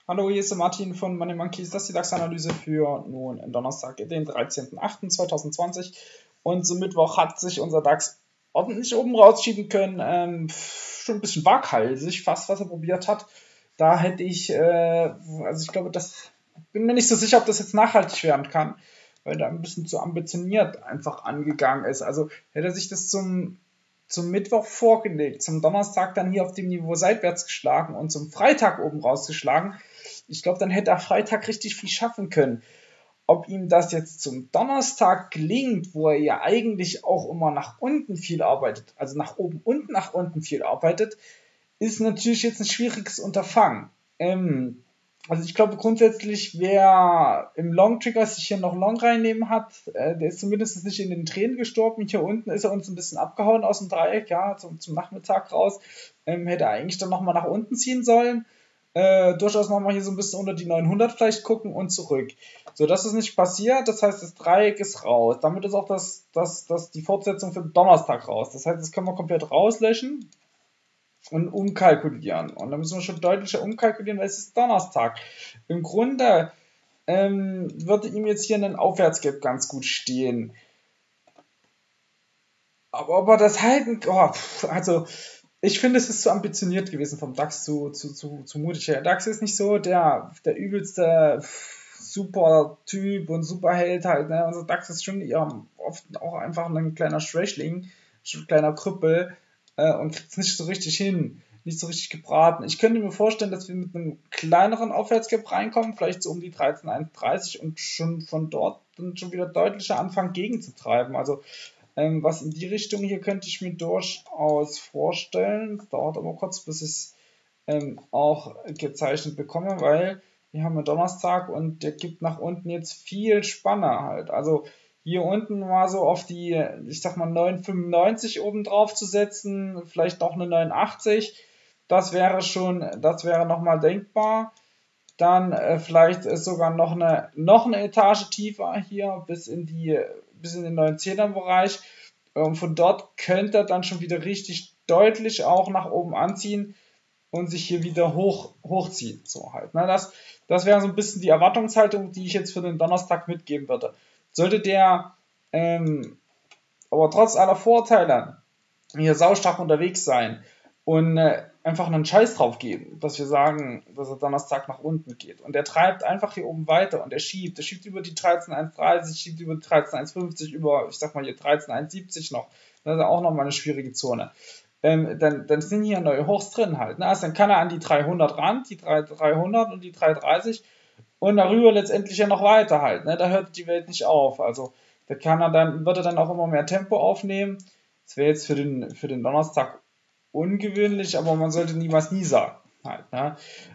Hallo, hier ist der Martin von Money Monkeys. Das ist die DAX-Analyse für nun Donnerstag, den 13.08.2020. Und zum Mittwoch hat sich unser DAX ordentlich oben rausschieben können. Schon ein bisschen waghalsig, fast was er probiert hat. Da hätte ich, also ich glaube, bin mir nicht so sicher, ob das jetzt nachhaltig werden kann, weil er ein bisschen zu ambitioniert einfach angegangen ist. Also hätte er sich das zum Mittwoch vorgelegt, zum Donnerstag dann hier auf dem Niveau seitwärts geschlagen und zum Freitag oben rausgeschlagen. Ich glaube, dann hätte er Freitag richtig viel schaffen können. Ob ihm das jetzt zum Donnerstag gelingt, wo er ja eigentlich auch immer nach unten viel arbeitet, also nach oben und nach unten viel arbeitet, ist natürlich jetzt ein schwieriges Unterfangen. Also ich glaube grundsätzlich, wer im Long Trigger sich hier noch Long reinnehmen hat, der ist zumindest nicht in den Tränen gestorben. Hier unten ist er uns ein bisschen abgehauen aus dem Dreieck, ja, zum Nachmittag raus. Hätte er eigentlich dann nochmal nach unten ziehen sollen. Durchaus nochmal hier so ein bisschen unter die 900 vielleicht gucken und zurück. So, das ist nicht passiert, das heißt, das Dreieck ist raus. Damit ist auch die Fortsetzung für Donnerstag raus. Das heißt, das können wir komplett rauslöschen und umkalkulieren. Und dann müssen wir schon deutlicher umkalkulieren, weil es ist Donnerstag. Im Grunde würde ihm jetzt hier ein Aufwärtsgap ganz gut stehen. Aber ob er das halten, also ich finde, es ist zu ambitioniert gewesen vom DAX, zu mutig. Der DAX ist nicht so der übelste super Typ und Superheld halt. Ne? Unser DAX ist schon eher oft auch einfach ein kleiner Schwächling, ein kleiner Krüppel und kriegt es nicht so richtig hin, nicht so richtig gebraten. Ich könnte mir vorstellen, dass wir mit einem kleineren Aufwärtsgap reinkommen, vielleicht so um die 13,130 und schon von dort dann schon wieder deutlicher anfangen gegenzutreiben. Also was in die Richtung hier könnte ich mir durchaus vorstellen. Es dauert aber kurz, bis ich es auch gezeichnet bekomme, weil wir haben einen Donnerstag und der gibt nach unten jetzt viel Spanne halt. Also hier unten war so auf die, ich sag mal 9,95 oben drauf zu setzen, vielleicht noch eine 9,80. Das wäre nochmal denkbar. Dann vielleicht ist sogar noch eine Etage tiefer hier bis in den 9,10er Bereich. Von dort könnte er dann schon wieder richtig deutlich auch nach oben anziehen und sich hier wieder hochziehen. So halt. Ne? Das wäre so ein bisschen die Erwartungshaltung, die ich jetzt für den Donnerstag mitgeben würde. Sollte der aber trotz aller Vorteile hier saustark unterwegs sein und einfach einen Scheiß drauf geben, dass wir sagen, dass er Donnerstag nach unten geht. Und der treibt einfach hier oben weiter und der schiebt über die 13,130, schiebt über die 13,150, über, ich sag mal hier 13,170 noch. Das ist auch nochmal eine schwierige Zone. Dann sind hier neue Hochs drin halt. Ne? Also dann kann er an die 300 ran, die 300 und die 330 und darüber letztendlich ja noch weiter halt. Ne? Da hört die Welt nicht auf. Also da wird er dann auch immer mehr Tempo aufnehmen. Das wäre jetzt für den Donnerstag ungewöhnlich, aber man sollte niemals nie sagen. Halt, ne?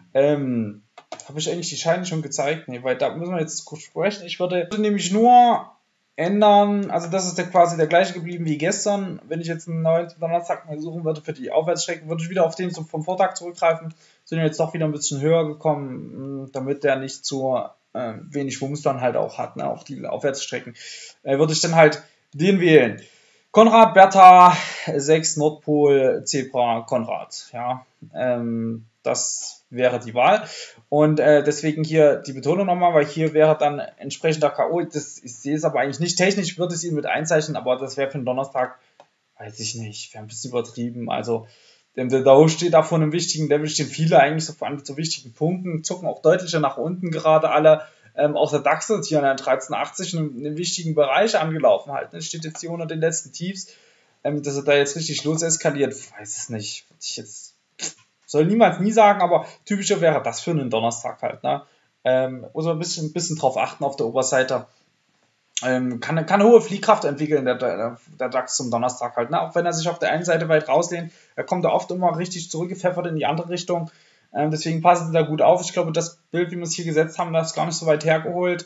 Habe ich eigentlich die Scheine schon gezeigt? Nee, weil da müssen wir jetzt kurz sprechen. Ich würde nämlich nur ändern, also das ist quasi der gleiche geblieben wie gestern. Wenn ich jetzt einen neuen Donnerstag mal suchen würde für die Aufwärtsstrecke, würde ich wieder auf den vom Vortag zurückgreifen. Sind jetzt doch wieder ein bisschen höher gekommen, damit der nicht zu wenig Wumms dann halt auch hat, ne, auf die Aufwärtsstrecken. Würde ich dann halt den wählen. Konrad, Bertha, 6, Nordpol, Zebra, Konrad. Ja, das wäre die Wahl. Und deswegen hier die Betonung nochmal, weil hier wäre dann entsprechender K.O. Ich sehe es aber eigentlich nicht technisch, würde ich es ihn mit einzeichnen, aber das wäre für den Donnerstag, weiß ich nicht, wäre ein bisschen übertrieben. Also der Dow steht da vor einem wichtigen Level, stehen viele eigentlich so vor allem zu wichtigen Punkten, zucken auch deutlicher nach unten gerade alle. Auch der DAX ist hier an der 1380 in einem wichtigen Bereich angelaufen halt. Ne? Steht jetzt hier unter den letzten Tiefs. Dass er da jetzt richtig loseskaliert, weiß es nicht. Soll niemals nie sagen, aber typischer wäre das für einen Donnerstag halt. Ne? Muss man ein bisschen drauf achten auf der Oberseite. Kann eine hohe Fliehkraft entwickeln, der DAX zum Donnerstag halt. Ne? Auch wenn er sich auf der einen Seite weit rauslehnt, er kommt da oft immer richtig zurückgepfeffert in die andere Richtung. Deswegen passen sie da gut auf. Ich glaube, das Bild, wie wir es hier gesetzt haben, das ist gar nicht so weit hergeholt.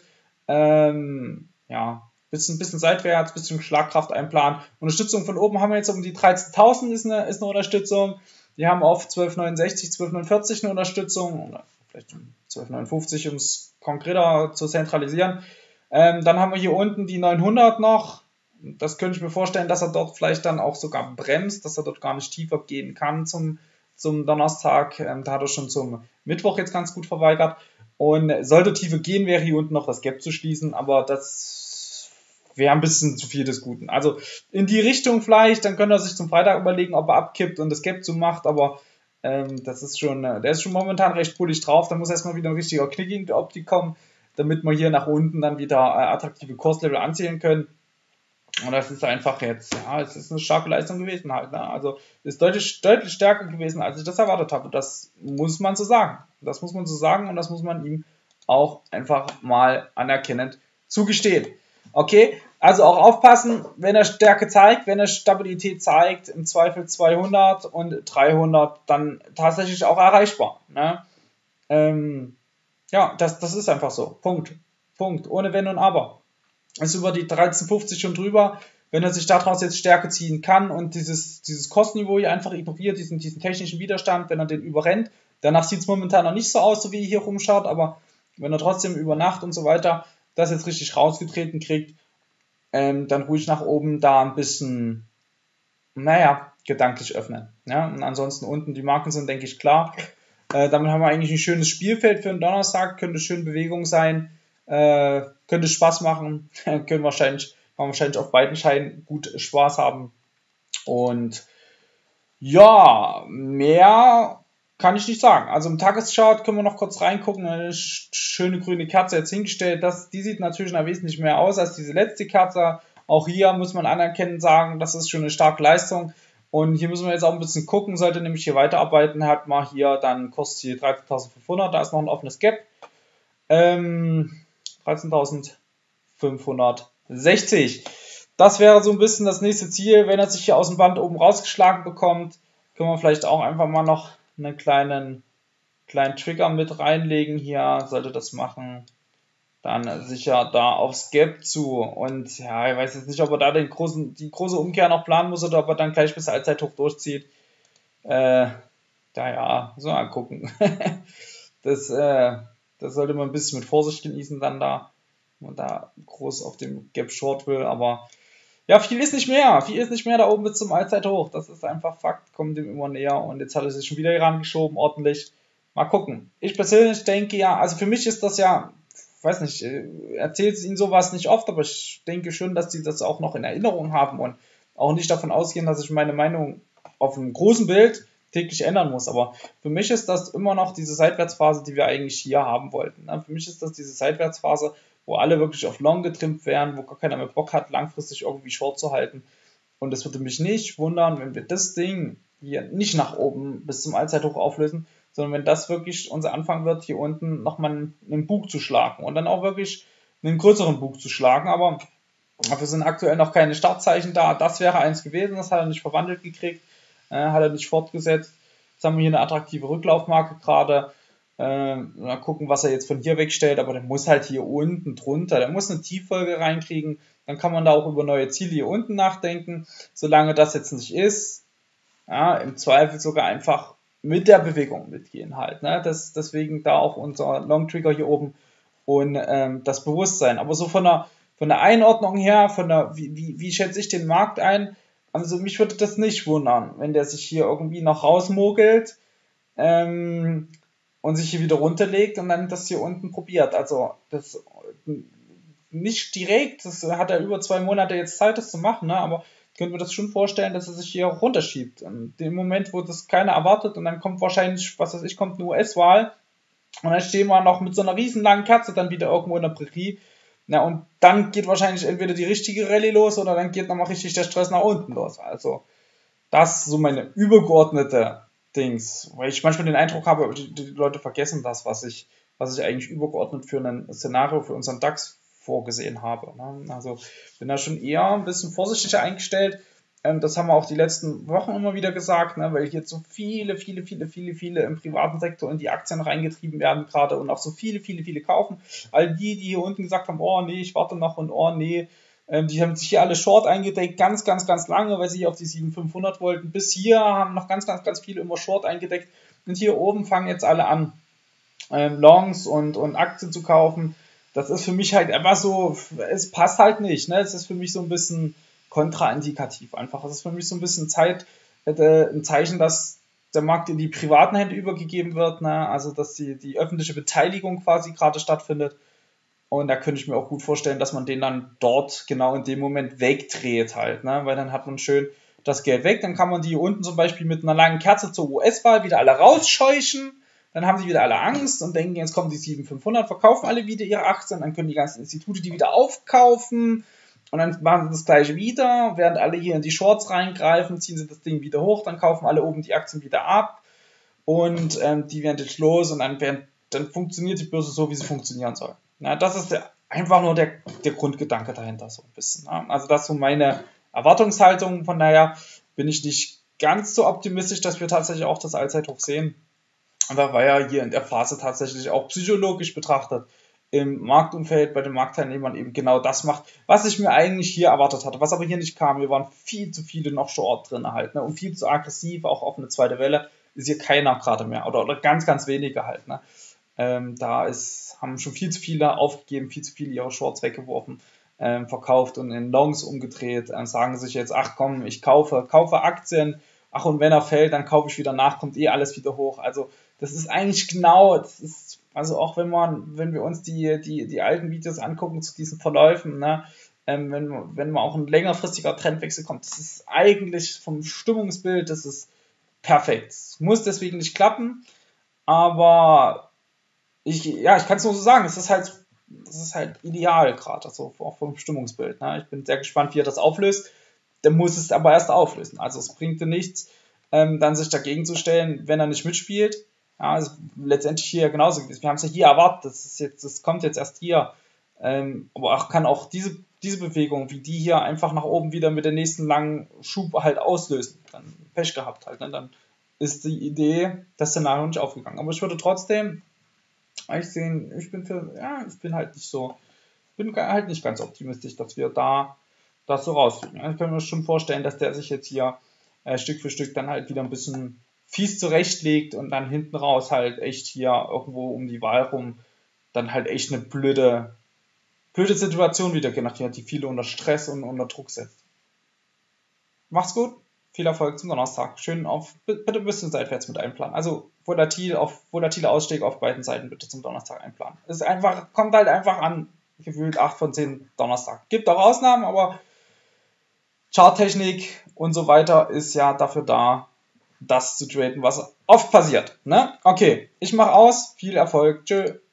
Bisschen seitwärts, bisschen Schlagkraft einplanen. Unterstützung von oben haben wir jetzt um die 13.000 ist eine Unterstützung. Wir haben auf 12,69, 12,49 eine Unterstützung. Oder vielleicht 12,59, um es konkreter zu zentralisieren. Dann haben wir hier unten die 900 noch. Das könnte ich mir vorstellen, dass er dort vielleicht dann auch sogar bremst, dass er dort gar nicht tiefer gehen kann zum zum Donnerstag. Da hat er schon zum Mittwoch jetzt ganz gut verweigert. Und sollte Tiefe gehen, wäre hier unten noch das Gap zu schließen, aber das wäre ein bisschen zu viel des Guten. Also in die Richtung vielleicht, dann könnte er sich zum Freitag überlegen, ob er abkippt und das Gap zumacht, aber das ist schon, der ist schon momentan recht bullig drauf. Da muss erstmal wieder ein richtiger Knick in die Optik kommen, damit wir hier nach unten dann wieder attraktive Kurslevel anzielen können. Und das ist einfach jetzt, ja, es ist eine starke Leistung gewesen halt. Ne? Also ist deutlich, deutlich stärker gewesen, als ich das erwartet habe. Und das muss man so sagen. Das muss man so sagen und das muss man ihm auch einfach mal anerkennend zugestehen. Okay, also auch aufpassen, wenn er Stärke zeigt, wenn er Stabilität zeigt, im Zweifel 200 und 300 dann tatsächlich auch erreichbar. Ne? Ja, das ist einfach so. Punkt. Punkt. Ohne Wenn und Aber. Ist über die 13,50 schon drüber. Wenn er sich daraus jetzt Stärke ziehen kann und dieses Kostenniveau hier einfach ignoriert, diesen technischen Widerstand, wenn er den überrennt, danach sieht es momentan noch nicht so aus, so wie er hier rumschaut, aber wenn er trotzdem über Nacht und so weiter das jetzt richtig rausgetreten kriegt, dann ruhig nach oben da ein bisschen, naja, gedanklich öffnen. Ja? Und ansonsten unten die Marken sind, denke ich, klar. Damit haben wir eigentlich ein schönes Spielfeld für einen Donnerstag, könnte schön Bewegung sein, könnte Spaß machen, können wahrscheinlich auf beiden Scheinen gut Spaß haben. Und ja, mehr kann ich nicht sagen. Also im Tageschart können wir noch kurz reingucken. Eine schöne grüne Kerze jetzt hingestellt. Die sieht natürlich noch wesentlich mehr aus als diese letzte Kerze. Auch hier muss man anerkennen sagen, das ist schon eine starke Leistung. Und hier müssen wir jetzt auch ein bisschen gucken. Sollte nämlich hier weiterarbeiten, hat man hier dann Kursziel 13.500. Da ist noch ein offenes Gap. 13.560. Das wäre so ein bisschen das nächste Ziel. Wenn er sich hier aus dem Band oben rausgeschlagen bekommt, können wir vielleicht auch einfach mal noch einen kleinen Trigger mit reinlegen hier. Sollte das machen, dann sicher da aufs Gap zu. Und ja, ich weiß jetzt nicht, ob er da die große Umkehr noch planen muss oder ob er dann gleich bis Allzeithoch durchzieht. Daher, so mal gucken. Das sollte man ein bisschen mit Vorsicht genießen dann da, wenn man da groß auf dem Gap Short will, aber ja, viel ist nicht mehr da oben bis zum Allzeithoch, das ist einfach Fakt, kommt dem immer näher und jetzt hat er sich schon wieder hier rangeschoben, ordentlich, mal gucken. Ich persönlich denke ja, also für mich ist das ja, weiß nicht, erzählt Ihnen sowas nicht oft, aber ich denke schon, dass die das auch noch in Erinnerung haben und auch nicht davon ausgehen, dass ich meine Meinung auf einem großen Bild täglich ändern muss. Aber für mich ist das immer noch diese Seitwärtsphase, die wir eigentlich hier haben wollten. Für mich ist das diese Seitwärtsphase, wo alle wirklich auf Long getrimmt werden, wo gar keiner mehr Bock hat, langfristig irgendwie Short zu halten. Und es würde mich nicht wundern, wenn wir das Ding hier nicht nach oben bis zum Allzeithoch auflösen, sondern wenn das wirklich unser Anfang wird, hier unten nochmal einen Bug zu schlagen und dann auch wirklich einen größeren Bug zu schlagen. Aber dafür sind aktuell noch keine Startzeichen da. Das wäre eins gewesen, das hat er nicht verwandelt gekriegt. Hat er nicht fortgesetzt. Jetzt haben wir hier eine attraktive Rücklaufmarke gerade. Mal gucken, was er jetzt von hier wegstellt, aber der muss halt hier unten drunter, der muss eine Tieffolge reinkriegen, dann kann man da auch über neue Ziele hier unten nachdenken. Solange das jetzt nicht ist, ja, im Zweifel sogar einfach mit der Bewegung mitgehen halt. Ne? Deswegen da auch unser Long Trigger hier oben und das Bewusstsein. Aber so von der Einordnung her, wie schätze ich den Markt ein? Also mich würde das nicht wundern, wenn der sich hier irgendwie noch rausmogelt und sich hier wieder runterlegt und dann das hier unten probiert. Also das nicht direkt, das hat er über 2 Monate jetzt Zeit, das zu machen, ne? Aber ich könnte mir das schon vorstellen, dass er sich hier runterschiebt. In dem Moment, wo das keiner erwartet und dann kommt wahrscheinlich, was weiß ich, kommt eine US-Wahl und dann stehen wir noch mit so einer riesen langen Kerze dann wieder irgendwo in der Prärie. Na, und dann geht wahrscheinlich entweder die richtige Rallye los oder dann geht nochmal richtig der Stress nach unten los. Also, das ist so meine übergeordnete Dings. Weil ich manchmal den Eindruck habe, die Leute vergessen das, was ich eigentlich übergeordnet für ein Szenario für unseren DAX vorgesehen habe. Ne? Also, bin da schon eher ein bisschen vorsichtiger eingestellt. Das haben wir auch die letzten Wochen immer wieder gesagt, ne? Weil jetzt so viele im privaten Sektor in die Aktien reingetrieben werden gerade und auch so viele kaufen. All die hier unten gesagt haben, oh nee, ich warte noch und oh nee, die haben sich hier alle Short eingedeckt, ganz lange, weil sie hier auf die 7.500 wollten. Bis hier haben noch ganz viele immer Short eingedeckt und hier oben fangen jetzt alle an, Longs und Aktien zu kaufen. Das ist für mich halt einfach so, es passt halt nicht, ne? Es ist für mich so ein bisschen kontraindikativ einfach. Es ist für mich so ein bisschen ein Zeichen, dass der Markt in die privaten Hände übergegeben wird, ne? Also dass die öffentliche Beteiligung quasi gerade stattfindet. Und da könnte ich mir auch gut vorstellen, dass man den dann dort genau in dem Moment wegdreht halt, ne? Weil dann hat man schön das Geld weg, dann kann man die unten zum Beispiel mit einer langen Kerze zur US-Wahl wieder alle rausscheuchen, dann haben die wieder alle Angst und denken, jetzt kommen die 7500, verkaufen alle wieder ihre Aktien, dann können die ganzen Institute die wieder aufkaufen und dann machen sie das gleiche wieder, während alle hier in die Shorts reingreifen, ziehen sie das Ding wieder hoch, dann kaufen alle oben die Aktien wieder ab und die werden jetzt los und dann funktioniert die Börse so, wie sie funktionieren soll. Na, das ist einfach nur der Grundgedanke dahinter so ein bisschen. Ne? Also das ist so meine Erwartungshaltung, von daher bin ich nicht ganz so optimistisch, dass wir tatsächlich auch das Allzeithoch sehen. Aber weil ja hier in der Phase tatsächlich auch psychologisch betrachtet im Marktumfeld bei den Marktteilnehmern eben genau das macht, was ich mir eigentlich hier erwartet hatte, was aber hier nicht kam. Hier waren viel zu viele noch Short drin halt, ne? Und viel zu aggressiv, auch auf eine zweite Welle ist hier keiner gerade mehr oder ganz, ganz wenige halt. Ne? Haben schon viel zu viele aufgegeben, viel zu viele ihre Shorts weggeworfen, verkauft und in Longs umgedreht, sagen sich jetzt, ach komm, ich kaufe Aktien, ach und wenn er fällt, dann kaufe ich wieder nach, kommt eh alles wieder hoch. Also das ist eigentlich genau, also auch wenn wir uns die alten Videos angucken zu diesen Verläufen, ne, wenn man auch ein längerfristiger Trendwechsel kommt, das ist eigentlich vom Stimmungsbild, das ist perfekt. Es muss deswegen nicht klappen, aber ich kann es nur so sagen, das ist halt ideal gerade, also auch vom Stimmungsbild. Ne? Ich bin sehr gespannt, wie er das auflöst. Der muss es aber erst auflösen. Also es bringt nichts, dann sich dagegen zu stellen, wenn er nicht mitspielt. Ja, also letztendlich hier genauso gewesen. Wir haben es ja hier erwartet, das kommt jetzt erst hier. Aber kann auch diese Bewegung, wie die hier einfach nach oben wieder mit dem nächsten langen Schub halt auslösen. Dann Pech gehabt halt. Ne? Dann ist die Idee, das Szenario nicht aufgegangen. Aber ich würde trotzdem ich bin halt nicht ganz optimistisch, dass wir da das so rauskriegen. Ich kann mir schon vorstellen, dass der sich jetzt hier Stück für Stück dann halt wieder ein bisschen fies zurechtlegt und dann hinten raus halt echt hier irgendwo um die Wahl rum dann halt echt eine blöde Situation wieder generiert, die viele unter Stress und unter Druck setzt. Mach's gut, viel Erfolg zum Donnerstag. Bitte ein bisschen seitwärts mit einplanen. Also volatile Ausstieg auf beiden Seiten bitte zum Donnerstag einplanen. Kommt halt einfach an, gefühlt 8 von 10 Donnerstag. Gibt auch Ausnahmen, aber Charttechnik und so weiter ist ja dafür da, das zu traden, was oft passiert. Ne? Okay, ich mache aus. Viel Erfolg. Tschö.